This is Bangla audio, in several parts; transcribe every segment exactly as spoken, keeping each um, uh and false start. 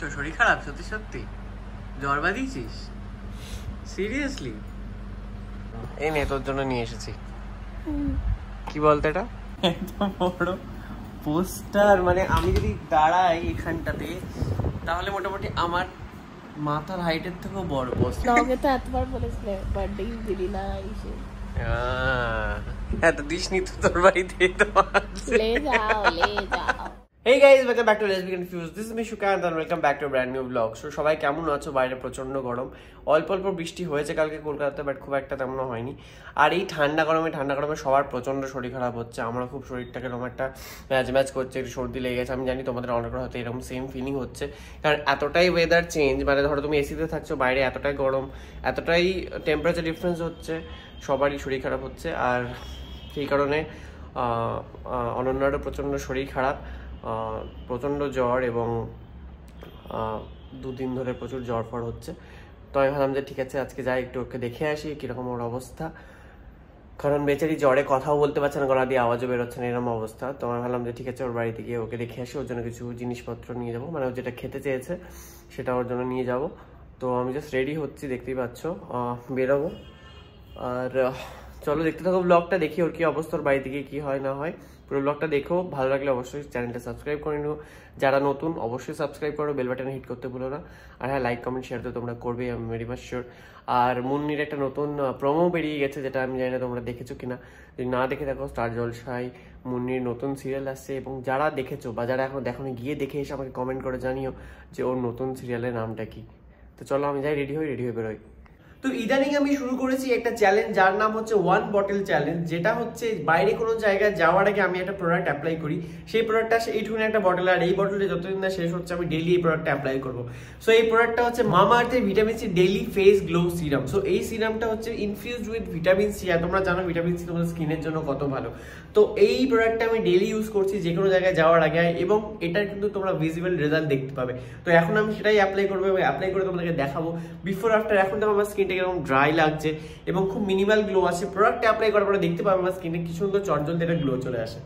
তো শরীর খারাপ সত্যি সত্যি? জ্বর বাঁধিয়েছিস? সিরিয়াসলি? এই নে তোর জন্য নিয়ে এসেছি। কি বলতো এটা? এত বড় পোস্টার, মানে আমি যদি দাঁড়াই এখানটাতে তাহলে মোটামুটি আমার মাথার হাইটের থেকেও বড় পোস্টার। তোমাকে তো এতবার বলেছিলে বার্থডে দিলি না এসে। হ্যাঁ তো দিস নি তো তোর বাড়িতে তো লে যাও লে যাও। Hey guys, welcome back to Letsbeconfused. This is me Shukant and welcome back to a brand new vlog. So সবাই কেমন আছো? বাইরে প্রচন্ড গরম, অল্প অল্প বৃষ্টি হয়েছে কালকে কলকাতাতে, বাট খুব একটা তেমন হয়নি। আর এই ঠান্ডা গরমে ঠান্ডা গরমে সবার প্রচন্ড শরীর খারাপ হচ্ছে। আমরা খুব শরীরটাকে এরকম একটা ম্যাচ ম্যাচ করছে, একটু সর্দি লেগে গেছে। আমি জানি তোমাদের অনেক হয়তো এরকম সেম ফিলিং হচ্ছে, কারণ এতটাই ওয়েদার চেঞ্জ, মানে ধরো তুমি এসিতে থাকছো, বাইরে এতটাই গরম, এতটাই টেম্পারেচার ডিফারেন্স হচ্ছে, সবারই শরীর খারাপ হচ্ছে। আর সেই কারণে অনন্যারও প্রচণ্ড শরীর খারাপ, প্রচণ্ড জ্বর এবং দুদিন ধরে প্রচুর জ্বর ফর হচ্ছে। তো আমি ভাবলাম যে ঠিক আছে আজকে যাই একটু ওকে দেখে আসি কীরকম ওর অবস্থা, কারণ বেচারি জ্বরে কথাও বলতে পারছে না, গলা দিয়ে আওয়াজও বেরোচ্ছে না, এরকম অবস্থা। তো আমি ভাবলাম যে ঠিক আছে ওর বাড়িতে গিয়ে ওকে দেখে আসি, ওর জন্য কিছু জিনিসপত্র নিয়ে যাবো, মানে ও যেটা খেতে চেয়েছে সেটা ওর জন্য নিয়ে যাব। তো আমি জাস্ট রেডি হচ্ছি, দেখতেই পাচ্ছ, বেরোবো। আর চলো দেখতে থাকো ব্লগটা, দেখি ওর কী অবস্থা, ওর বাড়িতে গিয়ে কী হয় না হয়। পুরো ব্লগটা দেখো, ভালো লাগলে অবশ্যই চ্যানেলটা সাবস্ক্রাইব করে নিও, যারা নতুন অবশ্যই সাবস্ক্রাইব করো, বেল বাটনে হিট করতে ভুলো না। আর হ্যাঁ, লাইক কমেন্ট শেয়ার তো তোমরা করবেই, আমি ভেরি মাচ শিওর। আর মুন্নির একটা নতুন প্রোমো বেরিয়ে গেছে, যেটা আমি জানি না তোমরা দেখেছো কিনা। যদি না দেখে থাকো, স্টার জলসায় মুন্নির নতুন সিরিয়াল আসছে, এবং যারা দেখেছো বা যারা এখন দেখো গিয়ে দেখে এসে আমাকে কমেন্ট করে জানিও যে ওর নতুন সিরিয়ালের নামটা কি। তো চলো আমি যাই, রেডি হই, রেডি হয়ে বেরোই। তো ইদানিং আমি শুরু করেছি একটা চ্যালেঞ্জ, যার নাম হচ্ছে ওয়ান বটল চ্যালেঞ্জ, যেটা হচ্ছে বাইরে কোনো জায়গায় যাওয়ার আগে আমি একটা প্রোডাক্ট অ্যাপ্লাই করি, সেই প্রোডাক্টটা এইটুকুনি একটা বটল, আর এই বটলে যতদিন না শেষ হচ্ছে আমি ডেইলি এই প্রোডাক্টটা অ্যাপ্লাই করবো। সো এই প্রোডাক্টটা হচ্ছে মামাআর্থের vitamin C daily face glow serum. So এই সিরামটা হচ্ছে ইনফিউজড উইথ ভিটামিন সি, আর তোমরা জানো ভিটামিন সি তোমাদের স্কিনের জন্য কত ভালো। তো এই প্রোডাক্টটা আমি ডেইলি ইউজ করছি যে কোনো জায়গায় যাওয়ার আগে, এবং এটার কিন্তু তোমরা ভিজিবল রেজাল্ট দেখতে পাবে। তো এখন আমি সেটাই অ্যাপ্লাই করবো, এবং অ্যাপ্লাই করে তোমাদেরকে দেখাবো বিফোর আফটার। এখন তো আমার স্কিনটা এরকম ড্রাই লাগছে এবং খুব মিনিমাল গ্লো আছে। প্রোডাক্ট অ্যাপ্লাই করার পরে দেখতে পাবে আমার স্কিনে কি সুন্দর চটজলদি একটা গ্লো চলে আসে।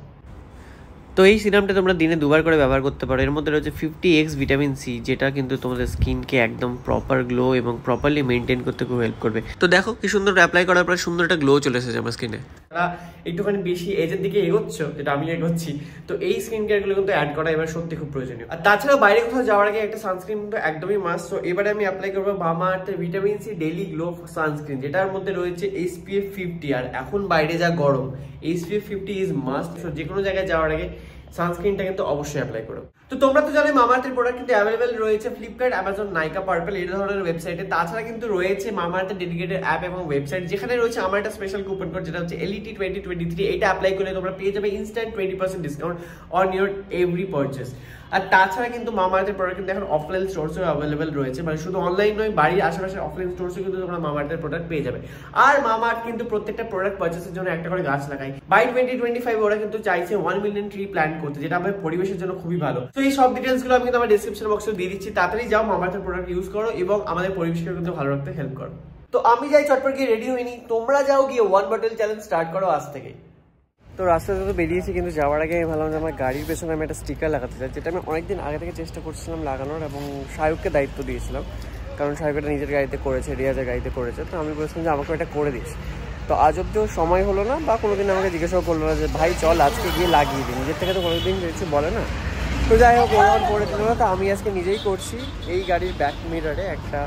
তো এই সিরামটা তোমরা দিনে দুবার করে ব্যবহার করতে পারো। এর মধ্যে রয়েছে ফিফটি এক্স ভিটামিন সি, যেটা কিন্তু তোমাদের স্কিনকে একদম প্রপার গ্লো এবং প্রপারলি মেনটেন করতে খুব হেল্প করবে। তো দেখো কি সুন্দর অ্যাপ্লাই করার পরে সুন্দর একটা গ্লো চলে এসেছে আমার স্কিনে। তারা একটুখানি বেশি এজের দিকে এগোচ্ছ, যেটা আমি এগোচ্ছি, তো এই স্কিন কেয়ারগুলো কিন্তু অ্যাড করা এবার সত্যি খুব প্রয়োজনীয়। আর তাছাড়াও বাইরে কোথাও যাওয়ার আগে একটা সানস্ক্রিন কিন্তু একদমই মাস্ট। তো এবারে আমি অ্যাপ্লাই করবো মামাআর্থের vitamin C daily glow sunscreen, যেটার মধ্যে রয়েছে এস পি এফ ফিফটি। আর এখন বাইরে যা গরম, S P F fifty is must. তো যে কোনো জায়গায় যাওয়ার আগে সানস্ক্রিনটা কিন্তু অবশ্যই অ্যাপ্লাই করো। তো তোমরা তো জানো মামাআর্থের প্রোডাক্ট কিন্তু অ্যাভেলেবেল রয়েছে ফ্লিপকার্ট, অ্যামাজন, নাইকা, পার্পল এই ধরনের ওয়েবসাইটে। তাছাড়া কিন্তু রয়েছে মামাআর্থের ডেডিকেটেড অ্যাপ এবং ওয়েবসাইট, যেখানে রয়েছে আমার একটা স্পেশাল কুপন কোড, যেটা হচ্ছে L E T twenty twenty three. এটা অ্যাপ্লাই করলে তোমরা পেয়ে যাবে instant twenty percent discount on your every purchase. আর তাছাড়া কিন্তু মামাআর্থের প্রোডাক্ট কিন্তু এখন অফলাইন স্টোরসেও অ্যাভেলেবেল রয়েছে, মানে শুধু অনলাইন নয়, বাড়ির আশেপাশে অফলাইন স্টোরসে কিন্তু তোমরা মামাআর্থের প্রোডাক্ট পেয়ে যাবে। আর মামাআর্থ কিন্তু প্রত্যেকটা প্রোডাক্ট পারচেসের জন্য একটা করে গাছ লাগায়। বাই টোয়েন্টি টোয়েন্টি ফাইভ ওরা কিন্তু চাইছে ওয়ান মিলিয়ন ট্রি প্ল্যান করতে, যেটা আমাদের পরিবেশের জন্য খুবই ভালো। তো এই সব ডিটেলস গুলো আমি কিন্তু আমার ডেসক্রিপশন বক্সে দিয়ে দিচ্ছি, তাড়াতাড়ি যাও মামাআর্থের প্রোডাক্ট ইউজ করো এবং আমাদের পরিবেশকে কিন্তু ভালো রাখতে হেল্প করো। তো আমি যাই চটপট গিয়ে রেডি হইনি, তোমরা যাও গিয়ে ওয়ান বটল চ্যালেঞ্জ স্টার্ট করো আজ থেকে। তো রাস্তাতে তো বেরিয়েছি, কিন্তু যাওয়ার আগে আমি ভাবলাম যে আমার গাড়ির পেছনে আমি একটা স্টিকার লাগাতে চাই, যেটা আমি অনেকদিন আগে থেকে চেষ্টা করছিলাম লাগানোর, এবং শাহরুখকে দায়িত্ব দিয়েছিলাম, কারণ শাহরুখ এটা নিজের গাড়িতে করেছে, রিয়াজের গাড়িতে করেছে। তো আমি বলছিলাম যে আমাকে এটা করে দিস। তো আজ অব্দিও সময় হলো না, বা কোনোদিন আমাকে জিজ্ঞাসাও করলো না যে ভাই চল আজকে গিয়ে লাগিয়ে দিই, নিজের থেকে তো কোনোদিন কিছু বলে না। তো যাই হোক, ওরা করে দিল না, তো আমি আজকে নিজেই করছি। এই গাড়ির ব্যাক মিররে একটা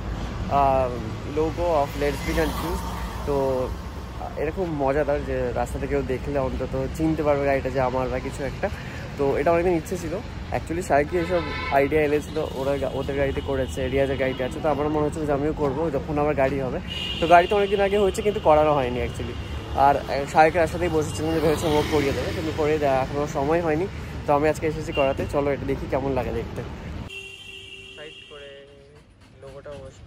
লোগো অফ লেটসবিকনফিউজড। তো এরকম মজাদার যে রাস্তা থেকেও দেখলে অন্তত চিনতে পারবে গাড়িটা যে আমার বা কিছু একটা। তো এটা অনেকদিন ইচ্ছে ছিল। অ্যাকচুয়ালি সাইকে এইসব আইডিয়া এনেছিল, ওরা ওদের গাড়িতে করেছে, রিয়াজের গাড়িতে আছে। তো আমার মনে হচ্ছিল যে আমিও করবো যখন আমার গাড়ি হবে। তো গাড়িতে অনেকদিন আগে হয়েছে, কিন্তু করানো হয়নি অ্যাকচুয়ালি। আর সাইকের সাথেই বসেছিলাম যে ভেবেছিলাম ও করিয়ে দেবে, কিন্তু করিয়ে দেওয়া এখনও সময় হয়নি। তো আমি আজকে এসেছি করাতে। চলো এটা দেখি কেমন লাগে দেখতে। সাইড করে লোগোটা অবশ্য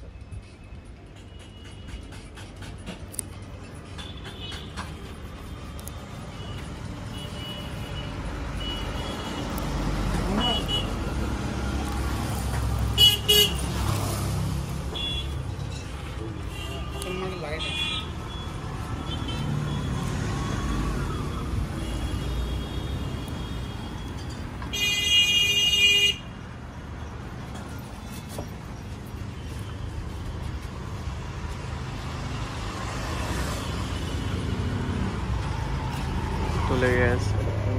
লেগে গেছে।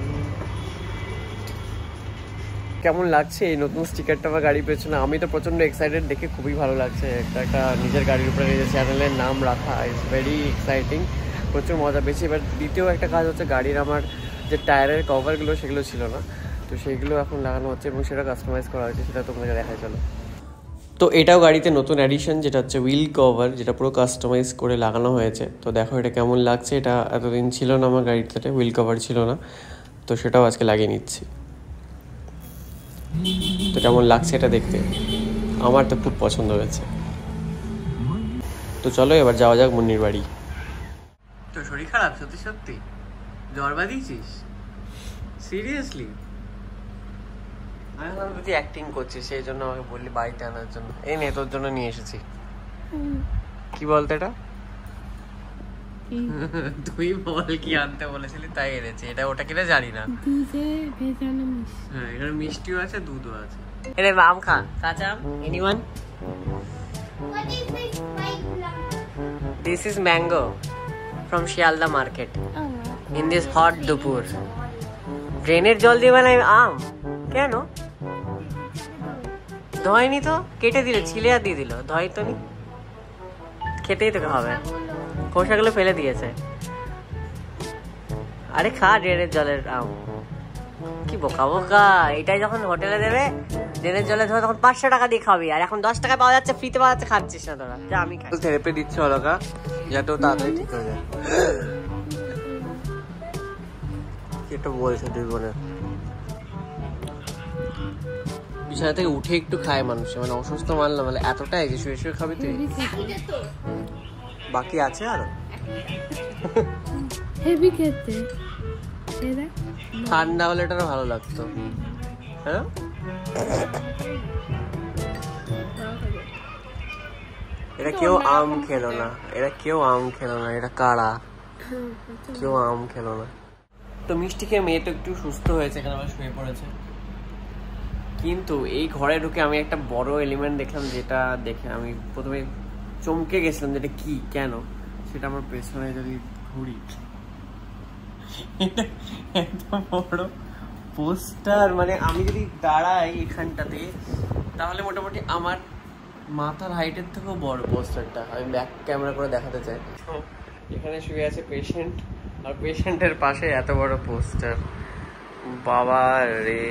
কেমন লাগছে এই নতুন স্টিকারটা আমার গাড়ির পেছনে? আমি তো প্রচন্ড এক্সাইটেড, দেখে খুবই ভালো লাগছে। একটা একটা নিজের গাড়ির উপরে নিজের চ্যানেলের নাম রাখা ইজ ভেরি এক্সাইটিং, প্রচুর মজা পেয়েছি। এবার দ্বিতীয় একটা কাজ হচ্ছে, গাড়ির আমার যে টায়ারের কভারগুলো সেগুলো ছিল না, তো সেগুলো এখন লাগানো হচ্ছে এবং সেটা কাস্টমাইজ করা হয়েছে, সেটা তোমাকে দেখায় চলো। তো এটাও গাড়িতে নতুন অ্যাডিশন, যেটা হচ্ছে হুইল কভার, যেটা পুরো কাস্টমাইজ করে লাগানো হয়েছে। তো দেখো এটা কেমন লাগছে। এটা এতদিন ছিল না আমার গাড়িতে, হুইল কভার ছিল না, তো সেটাও আজকে লাগিয়ে নিচ্ছি। তো কেমন লাগছে এটা দেখতে? আমার তো খুব পছন্দ হয়েছে। তো চলো এবার যাওয়া যাক মুন্নির বাড়ি। তো শরীর খারাপ সত্যি সত্যি? জ্বর বাঁধিয়েছিস? সিরিয়াসলি? আমি ভাবলাম তুই অ্যাক্টিং করছিস, সেই জন্য আমাকে বললি বাড়িতে আনার জন্য। এই নে তোর জন্য নিয়ে এসেছি। কি বলতো এটা? তুই বল কি আনতে বলেছিলি, তাই এনেছি। এটা ওটা কিনা জানি না। হ্যাঁ, এখানে মিষ্টিও আছে, দুধও আছে। এরে আম খা, কাঁচা আম। Anyone? This is mango from Shialda market in this hot দুপুর। ড্রেনের জল দিয়ে বানাই আম? কেন ধয়নি? তো কেটে দিল, ছিলে আর দিয়ে দিল, ধয় তো নি। খেতেই তোকে হবে, খোসাগুলো ফেলে দিয়েছে। আরে খা ড্রেনের জলের আম। কি বোকা বোকা, এটাই যখন হোটেলে দেবে ড্রেনের জলে ধরে তখন পাঁচশো টাকা দিয়ে খাবি, আর এখন দশ টাকায় পাওয়া যাচ্ছে, ফ্রিতে পাওয়া যাচ্ছে, খাচ্ছিস না তোরা। যা আমি খাই। থেরাপি দিচ্ছে অলকা, যাতে ও তাড়াতাড়ি ঠিক হয়ে যায়। এটা বলছে দুই বোনে বিছানা থেকে উঠে একটু খায় মানুষ, মানে অসুস্থ মানলাম, মানে এতটাই যে শুয়ে শুয়ে খাবি তুই? বাকি আছে আরো। হেভি খেতে, ঠান্ডা হলে এটা ভালো লাগতো। হ্যাঁ, এটা কেউ আম খেলো না, এটা কেউ আম খেলো না, এটা কারা কেউ আম খেলো না। তো মিষ্টি খেয়ে মেয়ে তো একটু সুস্থ হয়েছে, এখানে আবার শুয়ে পড়েছে। কিন্তু এই ঘরে ঢুকে আমি একটা বড় এলিমেন্ট দেখলাম, যেটা দেখে আমি প্রথমে চমকে গেছিলাম, যেটা কি কেন সেটা আমার পেছনে যদি ঘুরি, এত বড় পোস্টার। মানে আমি যদি দাঁড়াই এখানটাতে, তাহলে মোটামুটি আমার মাথার হাইটের থেকেও বড় পোস্টারটা। আমি ব্যাক ক্যামেরা করে দেখাতে চাই। এখানে শুয়ে আছে পেশেন্ট, আর পেশেন্টের পাশে এত বড় পোস্টার। বাবা রে,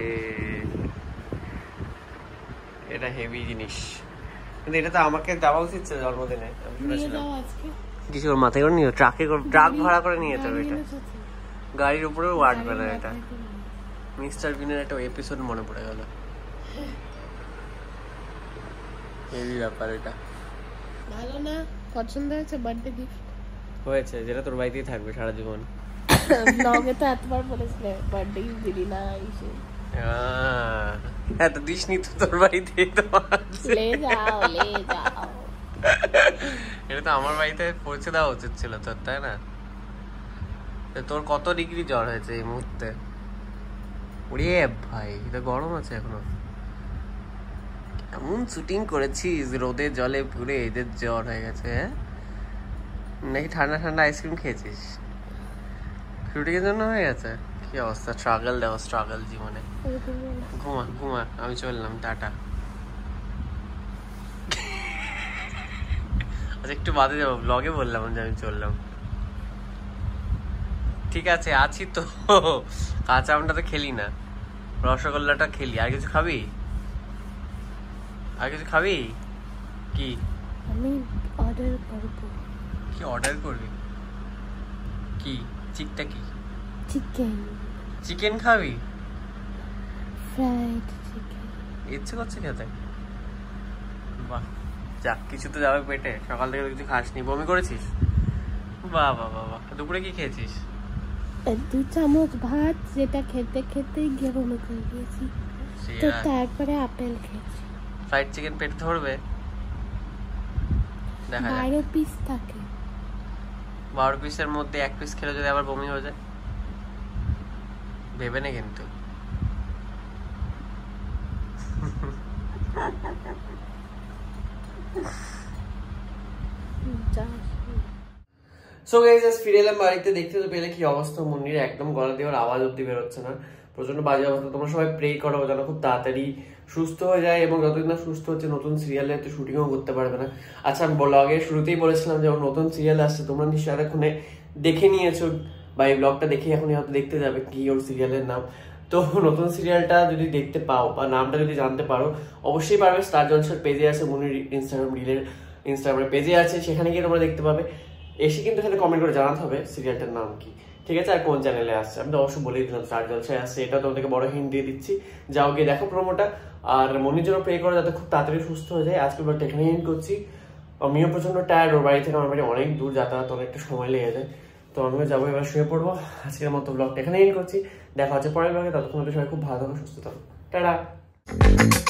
এটা হেভি জিনিস। কিন্তু এটা তো আমাকে দেওয়া উচিত ছিল জন্মদিনে। কিছু ওর মাথায় করে নিও, ট্রাকে ট্রাক ভাড়া করে নিয়ে যেতে হবে। এটা গাড়ির উপরেও আটবে না। এটা মিস্টার বিনের একটা এপিসোড মনে পড়ে গেল। হেভি ব্যাপার এটা। ভালো না? পছন্দ হয়েছে? বার্থডে গিফট হয়েছে, যেটা তোর বাড়িতেই থাকবে সারা জীবন। ব্লগে তো এতবার বলেছিলে বার্থডে গিফট দিলি না, ইসে এত দিস নি তো তোর বাড়িতে। তো লে যাও লে যাও, এটা তো আমার বাড়িতে পৌঁছে দেওয়া উচিত ছিল তোর, তাই না? তোর কত ডিগ্রি জ্বর হয়েছে এই মুহূর্তে? ওরে ভাই, এটা গরম আছে এখনো। এমন শুটিং করেছিস রোদে জলে পুরে, এদের জ্বর হয়ে গেছে। নাকি ঠান্ডা ঠান্ডা আইসক্রিম খেয়েছিস? শুটিংয়ের জন্য হয়ে গেছে? কি অবস্থা, স্ট্রাগল দেখো, স্ট্রাগল জীবনে। ঘুমা ঘুমা, আমি চললাম, টাটা। আচ্ছা একটু বাদে যাবো, ব্লগে বললাম যে আমি চললাম। ঠিক আছে আছি তো। কাঁচা আমটা তো খেলি না, রসগোল্লাটা খেলি। আর কিছু খাবি? আর কিছু খাবি? কি আমি অর্ডার করব। কি অর্ডার করবি? কি চিকটা? কি চিকেন? চিকেন খাবি? ফ্রাইড চিকেন ইচ্ছে করছে খেতে? বাহ, যাক কিছু তো যাবে পেটে। সকাল থেকে কিছু খাসনি, বমি করেছিস? বাহ বাহ বাহ বাহ। দুপুরে কি খেয়েছিস? দু চামচ ভাত, যেটা খেতে খেতে গিয়ে বমি করে দিয়েছি, তো তারপরে আপেল খেয়েছি। ফ্রাইড চিকেন পেট ধরবে? দেখা যাক। বারো পিস থাকে। বারো পিসের মধ্যে এক পিস খেলে যদি আবার বমি হয়ে যায়, ভেবে নে কিন্তু। সো গাইস আজ ফিরে এলাম বাড়িতে। দেখতে তো পেলে কি অবস্থা মুন্নির, একদম গলা দিয়ে ওর আওয়াজ অব্দি বেরোচ্ছে না, প্রচন্ড বাজে অবস্থা। তোমরা সবাই প্রে করো যেন খুব তাড়াতাড়ি সুস্থ হয়ে যায়, এবং যতদিন না সুস্থ হচ্ছে নতুন সিরিয়ালে তো শুটিংও করতে পারবে না। আচ্ছা আমি ব্লগে শুরুতেই বলেছিলাম যে ওর নতুন সিরিয়াল আসছে, তোমরা নিশ্চয়ই এতক্ষণে দেখে নিয়েছো বা এই ব্লগটা দেখে এখন হয়তো দেখতে যাবে কি ওর সিরিয়ালের নাম। তো নতুন সিরিয়ালটা যদি দেখতে পাও বা নামটা যদি জানতে পারো অবশ্যই পারবে। স্টার জলসার পেজে আছে, মুন্নির ইনস্টাগ্রাম রিলের ইনস্টাগ্রামের পেজে আছে, সেখানে গিয়ে তোমরা দেখতে পাবে। এসে কিন্তু এখানে কমেন্ট করে জানাতে হবে সিরিয়ালটার নাম কি, ঠিক আছে, আর কোন চ্যানেলে আসছে। আমি তো অবশ্যই বলেই দিলাম স্টার জলসায় আসছে, এটা তোমাদেরকে বড় হিন্ট দিয়ে দিচ্ছি। যাও গিয়ে দেখো প্রোমোটা, আর মনির জন্য প্রে করো যাতে খুব তাড়াতাড়ি সুস্থ হয়ে যায়। আজকে ব্লগটা এখানে এন্ড করছি। আমিও প্রচন্ড টায়ার্ড, ওর বাড়ি থেকে আমার বাড়ি অনেক দূর, যাতায়াত অনেকটা সময় লেগে যায়, তো আমিও যাবো, এবার শুয়ে পড়বো। আজকের মতো ব্লগটা এখানে এন্ড করছি, দেখা হচ্ছে পরের ব্লগে। ততক্ষণ সবাই খুব ভালো থাকো, সুস্থ থাকো, টাটা।